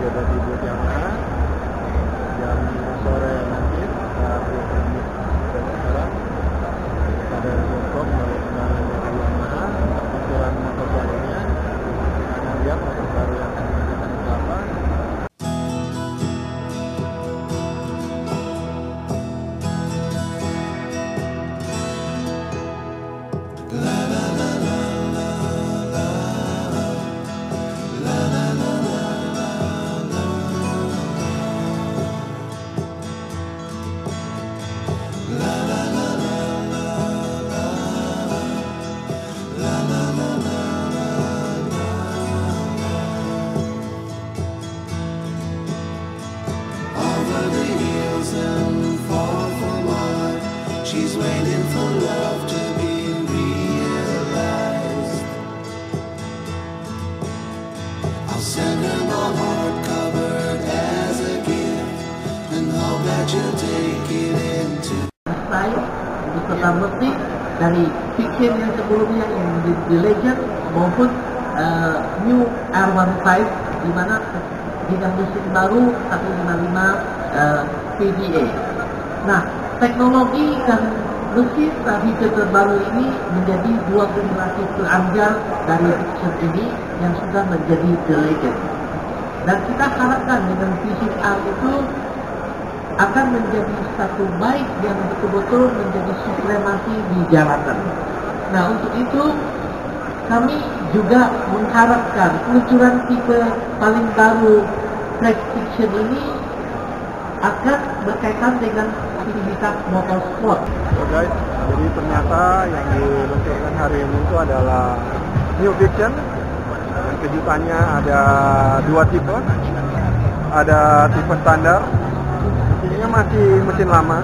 berada di booth Yamaha. Jam 5 sore nanti kita akan sekarang ada workshop melalui kendaraan dari Yamaha, peluncuran motor barunya. Kita lihat motor baru yang akan digunakan itu apa. She's waiting for love to be realized. I'll send her my heart covered as a gift and hope that you'll take it into. Saya untuk serta merta dari fiction yang sebelumnya yang di Legend maupun New R15 di mana dengan mesin baru 155 PDA. Nah, teknologi dan mesin fitur terbaru ini menjadi dua generasi teranjal dari fiction ini yang sudah menjadi The Legend. Dan kita harapkan dengan VCR itu akan menjadi satu bike yang betul-betul menjadi supremasi di jalanan. Nah, untuk itu kami juga mengharapkan peluncuran tipe paling baru Track Fiction ini akan berkaitan dengan aktivitas motorsport. So guys, jadi ternyata yang diluncurkan hari ini itu adalah New Fiction. Dan kejutannya ada dua tipe. Ada tipe standar, mesinnya masih mesin lama,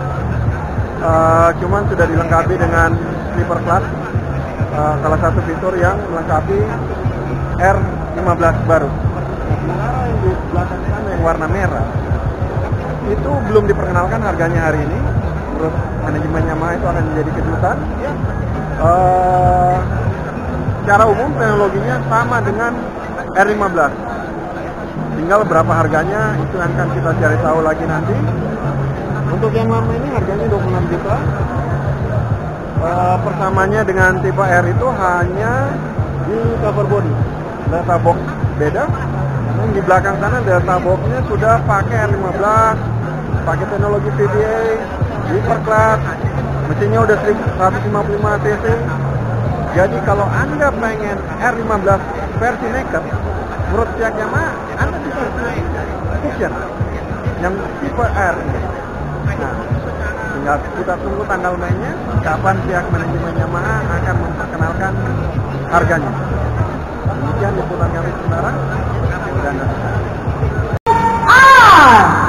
cuman sudah dilengkapi dengan slipper clutch. Salah satu fitur yang melengkapi R15 baru. Sementara yang di belakang sana yang warna merah itu belum diperkenalkan harganya hari ini. Menurut manajemen Yamaha itu akan menjadi kejutan. Secara umum teknologinya sama dengan R15. Tinggal berapa harganya itu yang akan kita cari tahu lagi nanti. Untuk yang lama ini harganya 26 juta. Persamaannya dengan tipe R itu hanya di cover body. Delta box beda. Namun di belakang sana delta boxnya sudah pakai R15, pakai teknologi PDA, slipper clutch, mesinnya udah 155 cc. Jadi kalau Anda pengen R15 versi naked, menurut pihak Yamaha, Anda bisa Fiction yang tipe R. Nah, tinggal kita tunggu tanggal mainnya, kapan pihak manajemen Yamaha akan memperkenalkan harganya. Demikian liputan kami sekarang. Dan